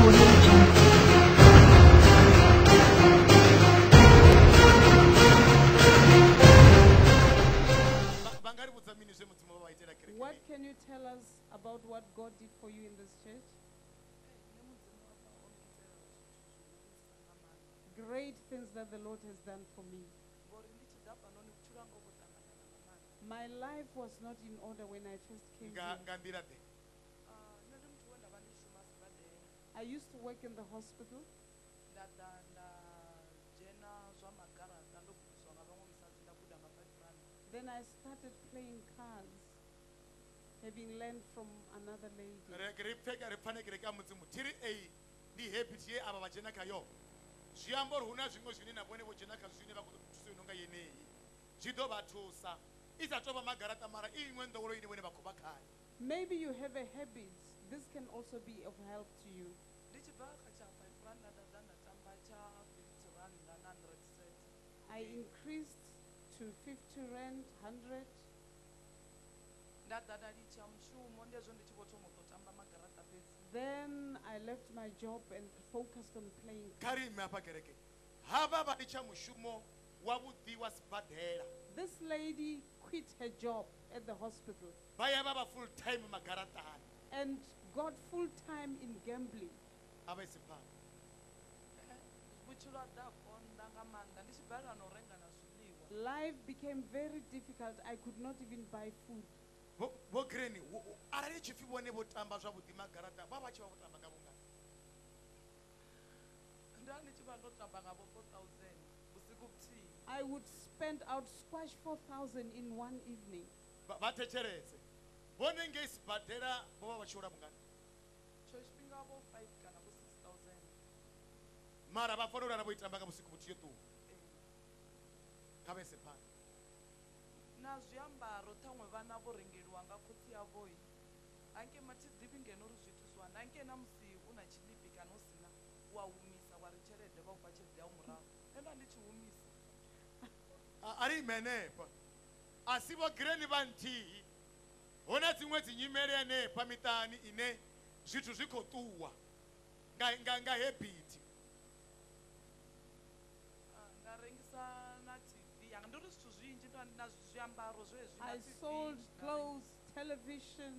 Audio Jungle. What can you tell us about what God did for you in this church? Great things that the Lord has done for me. My life was not in order when I first came here. I used to work in the hospital. Then I started playing cards, having learned from another lady. Maybe you have a habit. This can also be of help to you. I increased to 50 rand, 100. Then I left my job and focused on playing. This lady quit her job at the hospital and got full time in gambling. Life became very difficult. I could not even buy food. I would spend out squash 4,000 in one evening. I sold clothes, television.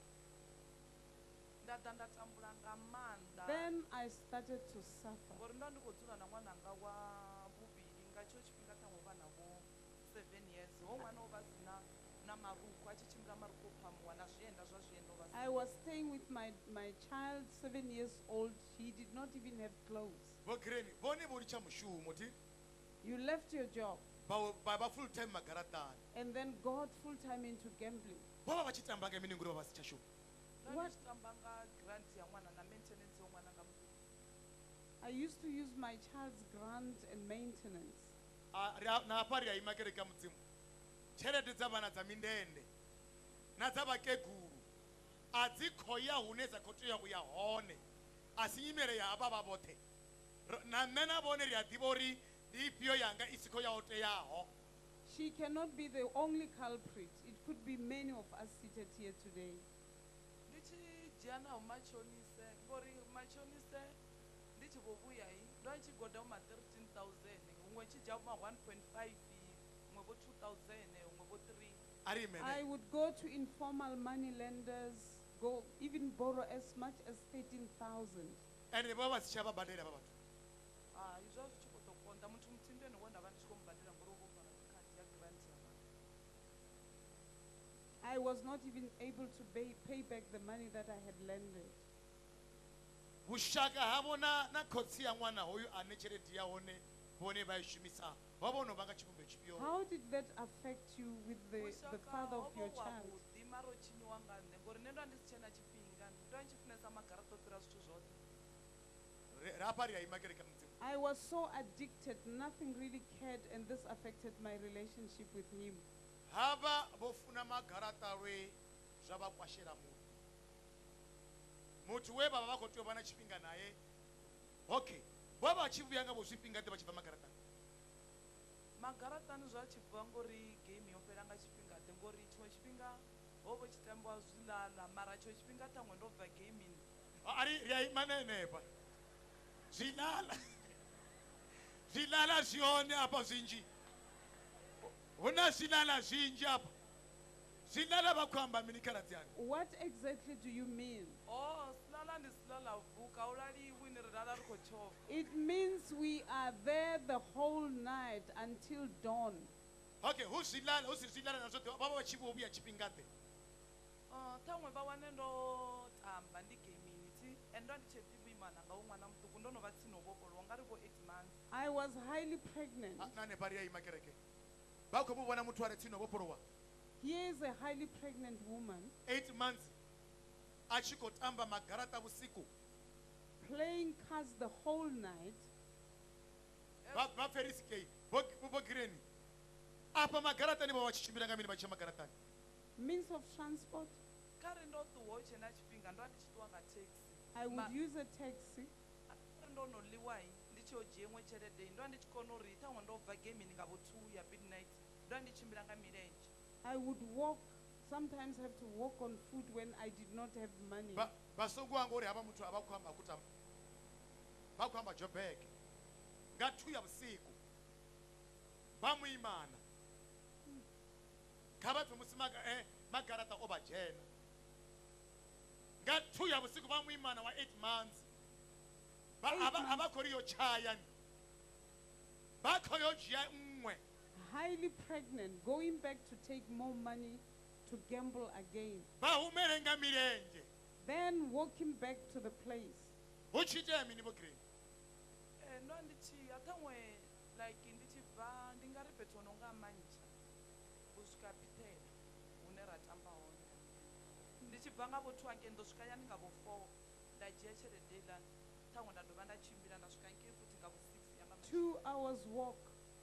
Then I started to suffer. I was staying with my child, 7 years old. He did not even have clothes. You left your job and then got full time into gambling. I used to use my child's grant and maintenance. She cannot be the only culprit. It could be many of us seated here today. I would go to informal money lenders, go even borrow as much as 13,000. I was not even able to pay back the money that I had lended. How did that affect you with the father of your child? I was so addicted, nothing really cared, and this affected my relationship with him. ari riaimanenepa zilala zilala zione apa zinji huna zilala zinji apa zilala bakwamba minikaradziani. What exactly do you mean? Oh, silala ni silala vuka ulaliwi ni rilala riko chova. It means we are there the whole night until dawn. Okay, huzilala huzilala nazote baba bachibuya chipingate. Thamwe bawane ndo tamba ndi gaming ti endo ndicheti bimana nga umwana mtuku ndono batsino bokolo ngari ko 8 months. I was highly pregnant. Nane bari ya imakereke bako mubona muthu ari tsino boporowa. Here is a highly pregnant woman 8 months achikotamba magarata busiku playing cards the whole night. ba ferisikei bogireni apa magarata ni bawachichimbira ngamini bacha magarata. Means of transport, Kare ndo tuwoche na chipinga ndo ndichitwa nga taxi. I would use a taxi. Kare ndo no liwai ndicho jemwe cherede ndo ndichikono rita ndo bva gaming nga bo 2 ya midnight ndo ndichimbira nga mirenje. I would walk, sometimes have to walk on foot when I did not have money. Basungu wangu uri hapa muthu abakwamba kuta bakwamba Joburg ngatu ya busiku bamuimana kabathu musimaga magarata obajena ngatu ya busiku bamuimana wa 8 months abakoriyo chayani bakhoyo jia umwe Highly pregnant, going back to take more money to gamble again. bahumere ngamirenje Then walking back to the place. uchite mini bokre Ndo ndichi athamwe like ndichibva ndingari petono nga manja. Kusvika pitela unera tamba ona. Ndichibva nga bo 2 ake ndosvika yani nga bo 4 ndajiya cherede la thamwe ndadova ndachimbira ndasvika nkiri kuti nga bo 6 yanga. 2 hours walk.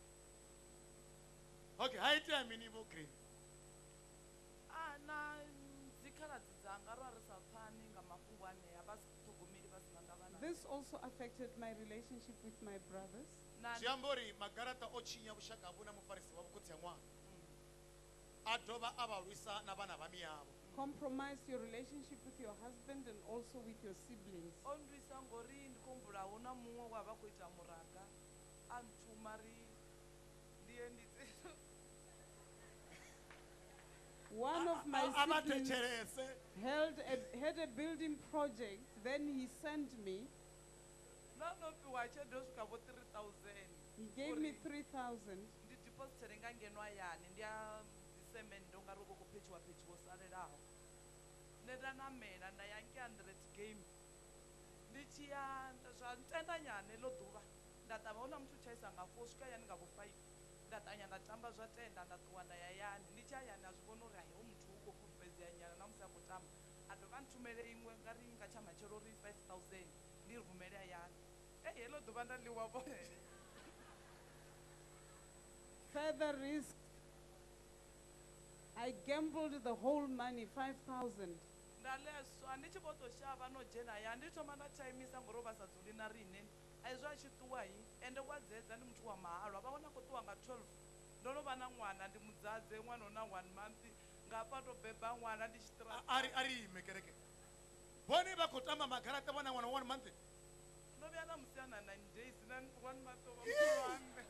okay haite mini bokre Na dzikhaladzi dzanga rwarisa pfani nga mafhungo aneya vasithogomeli vasina ndavana. This also affected my relationship with my brothers. Ziambori magarata ochinya bushaka abuna mufarisi wabukutya mwana adova abalwisa nabana bamiyabo Compromise your relationship with your husband and also with your siblings. Ondwisa ngori ndikombula una mumwe wava kuita muraga antumari ndiye ndidzi. One of my siblings abatecherese had a building project, then he sent me. Nanopiwa chedosvika vo 3,000. He gave me 3,000. Ndidepositere nga ngenwa yani ndiya December ndongari uko kupechiwa saleraho. Nedanamela ndayanke 100 game. Ndichiya zvantenda nyane lo dhuva. Ndatava una muthu chaisa nga 4 svika yani nga vo 5. Ndatanya ndatamba zvatenda ndatuwa ndayayani ndichayani azvivona uri haiwo muthu uko kubvezea nyana namusi yakutamba adova nditumele imwe ngari ngachamachero ri 5,000 ndirivumele ayani helo dhuva ndaliwavo. Further risk. I gambled the whole money, 5,000. Ndaleswa ndichivotoshava nojena ya nditoma ndachaimisa ngoro vasadzuli na rine aizvo achituwa hi ende kwadzedza ndi muthu wa mahalwa vaona kutuwa nga 12 ndonova na n'wana ndimudzadze n'wana una 1 month ngapatobhebha n'wana ndichitira ari mekereke boni bakutamba magarata bana mwana 1 month ndovya namusiyana 9 days na 1 month ova mkulwane.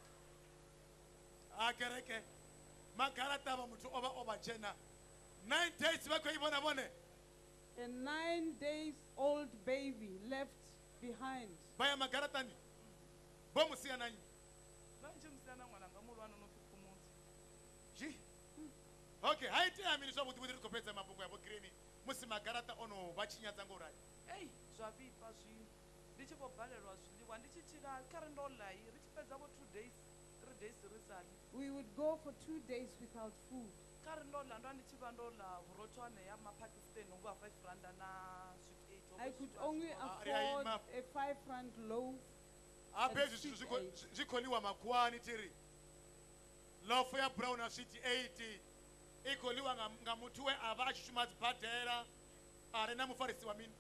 akereke magarata ba muthu oba obajena 9 days bako ibona bone A 9-day-old baby left behind. baya magarata ni bomusiya nanyi Vanchimusiyana n'wana ngamulwana nopikumuti. ji okay haite amini so buti buti kopetsa mabungu ya bogreni musi magarata ono bachinyadza ngorai Ei zvavipa zvino ndichivobhalelwa zviliwa ndichichira kare ndolai richipedza vo 2 days 3 days risali. We would go for 2 days without food. Kare ndola ndo ndichiva ndola vhurotwane ya mapakistan nguva 5 randa na sweet 8. I could only afford a 5 rand loaf. apezi zvitu zvikoliwa makuwani tiri lofu ya brown na sweet 80 ikoliwa ngamutu we ava achishumadzi bhadhera arena mufarisi wa mini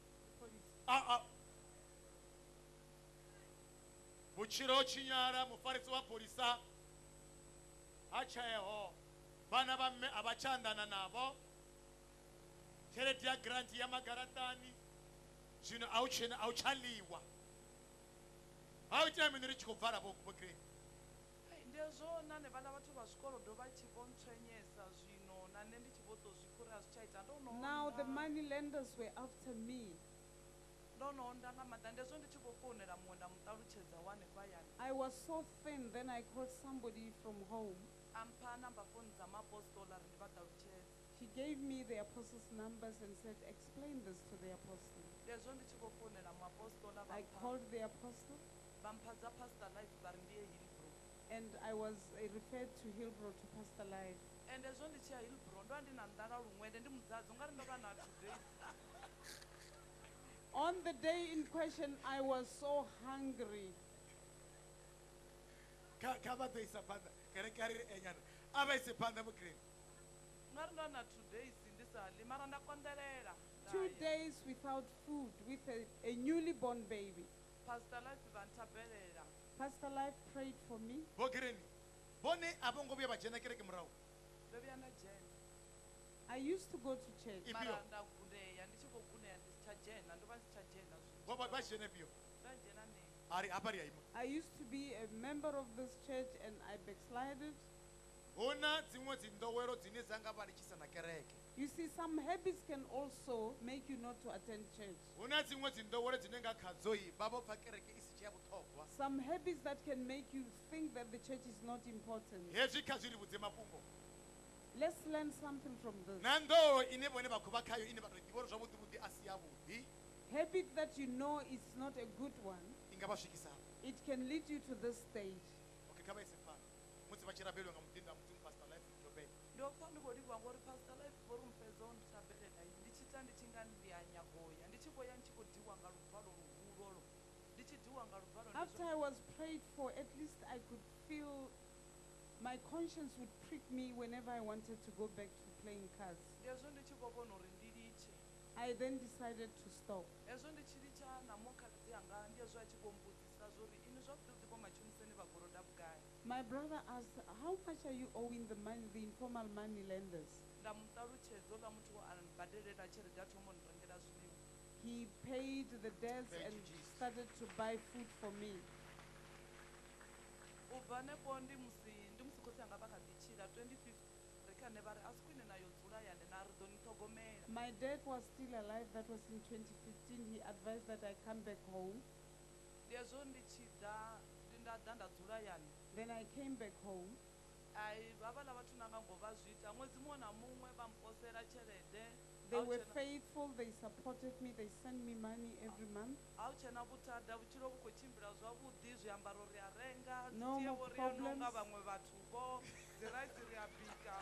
buchiro chinyara mufarisi wa polisa achayeho vana vamme avachandana navo chereti ya granti ya magaratani zwino auchaliwa auita mini ri tshi khou bvala vho green ndi zwona ne vhala vhathu vha zwikolodo vha tshi vho ntswenyesa zwino na nṋe ndi tshi vho tou zwikhuri a zwi tsha ita Now the money lenders were after me. ndo no onda nga maḓa ndi zwo ndi tshi khou founela muṅwe nda muṱalutshedza wa hanefhayani I was so thin, then I called somebody from home. a mpha namba phone dza maapostola ri ndi vha ṱalutshedza He gave me the apostles' numbers and said, explain this to the apostle. ndi zwo ndi tshi khou founela muapostola I called the apostle vha mpha dza pastor life vha ri ndi ye Hillbrow and I was referred to Hillbrow to Pastor Life. ende zwo ndi tshi ya Hillbrow ndo ndi na nḓala luṅwende ndi mudzadzo nga ri ndo vha na 2 days On the day in question, I was so hungry. kha vha ḓo isa phanḓa kerekari enyana a vha ise phanḓa vho green nga ri ndo na 2 days ndi sa ḽi mara nda konḓelela 2 days without food with a newly born baby. pastor life vha nthabelela Pastor Life prayed for me. vho green vhone a vho ngo vhuya vha dzhena kereke murahu ndo vhuya nda dzhena I used to go to church. Ifhio? mara nda guneya ndi tshi khou guneya ndi si tsha dzhena ndo vha ndi si tsha dzhena vho vha dzhene fhio nda dzhena nini ari hafha ri ya ima I used to be a member of this church and I backslided. hu na dziṅwe dzi nḓowelo dzine dza nga vhalikisa na kereke You see, some habits can also make you not to attend church. hu na dziṅwe dzi nḓowelo dzine nga khadzo i vha vho pfa kereke i si tshe ya vhuṱhogwa Some habits that can make you think that the church is not important. hezwi kha zwi ri vhudze mafhungo Let's learn something from this. na nḓowelo ine vhone vha khou vha khayo ine vha tou ḓivha uri zwavhuḓivhuḓi a si yavhuḓi Habit that you know is not a good one, i nga vha swikisa it can lead you to this stage. okay kha vha ise phanḓa musi vha tshi rabeliwa nga muḓinda mudzimu pastor life jobek ndo pfa ndi khou livhuwa ngori pastor life vho ri mufhedza o nthabelela ndi tshi ita ndi tshi nga ndi a nyagoya ndi tshi khou ya ndi tshi khou diwa nga luvalo luhulolo ndi tshi diwa nga luvalo ndi After I was prayed for, at least I could feel my conscience would prick me whenever I wanted to go back to playing cards. hezwo ndi tshi khou vhona uri ndi litshe I then decided to stop. hezwo ndi tshi litsha na mokhaladzi anga ndi hezwo a tshi khou mbudzisa zori ini zwavhuḓi vho matshumiseni vha goroda vhugai My brother asked, how much are you owing the money, the informal money lenders? nda muṱalutshedza oḽa muthu a badelela tshelede a thoma u nrengela zwiḽiwa He paid the debts Thank and you, Jesus. started to buy food for me. u bva hanefho ndi musi khotsi anga vha kha ḓi tshila 2015 ri kha ne vha ri a si khwine nayo dzula yane na ri ḓo ni ṱhogomela My dad was still alive. That was in 2015. He advised that I come back home. ndi hezwo ndi tshi ḓa nda ḓa nda dzula yane Then I came back home. ai havhaḽa vhathu na nga ngo vha zwi ita ṅwedzi muṅwe na muṅwe vha mposela tshelede They were faithful. They supported me. They sent me money every month. a u tshena vhuthada vhutshilo vhu khou tshimbila zwavhuḓi zwiambaro ri a renga No dzitiewo more ri a nonga problems. vhaṅwe vhathu vho dzi rice ri a bika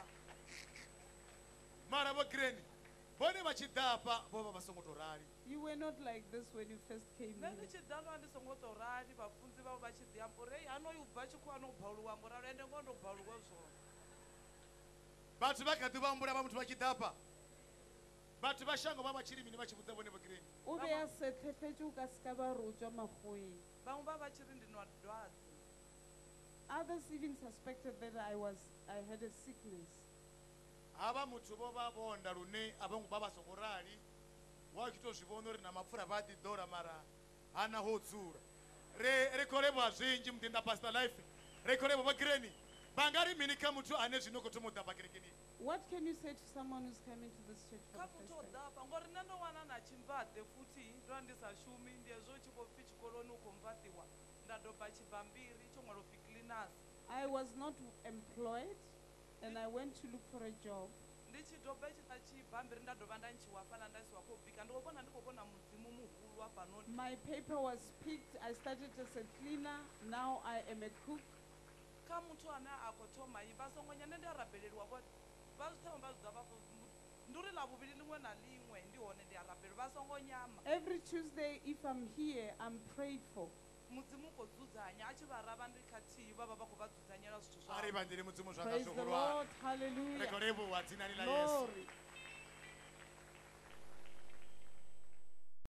mara vho green vhone vha tshi ḓafha vho vha vha songo tou rali You were not like this when you first came nṋe ndi in. tshi ḓa ndo vha ndi songo tou rali vhafunzi vhavho vha tshi ḓi amba uri hei hanoyu bva tshikhuwa no bvaluwa ngo ralo ende ngo ndo bvaluwa zwone vhathu vha kha ḓi vha humbula vha muthu vha tshi ḓafha vhathu vha shango vha vha tshi ri mini vha tshi vhudza vhone vho green O be a setlefetše o ka se ka ba re o tšwa makgoeng. vhaṅwe vha vha tshi ri ndi nwa dwadze Others even suspected that I had a sickness. havha muthu vho vha vonda lune a vho ngo vha vha songo rali wa tshi tou zwi vhona uri na mapfura vha a ḓi ḓora mara hana ho dzula ri khou livhuwa zwinzhi muḓinda pastor life ri khou livhuwa vho green vha nga ri mini kha muthu ane zwino khou thoma u ḓafha kerekeni What can you say to someone who's coming to this church for kha the muthu o first time? ḓafha ngori nṋe ndo wana na tshimvade futhi ndo vha ndi sa shumi ndi hezwo tshi khou pfi tshikoloni u khou mvaḓiwa nda doba tshibambiri tsho ṅwala upfi cleaners I was not employed and I went to look for a job. ndi tshi doba hetshiḽa tshibambiri nda dovha nda ntshiwa hafhaḽa nda isiwa khou bika ndi khou vhona mudzimu muhulu hafhanoni My paper was picked. I started as a cleaner. Now I am a cook. kha muthu ane a khou thoma i vha songo nya nṋe ndi a rabeleliwa vhoṱhe vha zwi thoma vha zwi ḓa vha ndi uri ḽa vhuvhili ḽiṅwe na ḽiṅwe ndi hone ndi a rabelelwa vha songo nyama Every Tuesday, if I'm here, I'm prayed for. mudzimu u khou dzudzanya a tshi vha ravha ndi khathihi vha vha vha khou vha dzudzanyela zwithu a ri zwavho vhanzeli mudzimu zwanga Praise the zwihulwane Lord. ri khou Hallelujah. livhuwa dzinani la yesu Glory.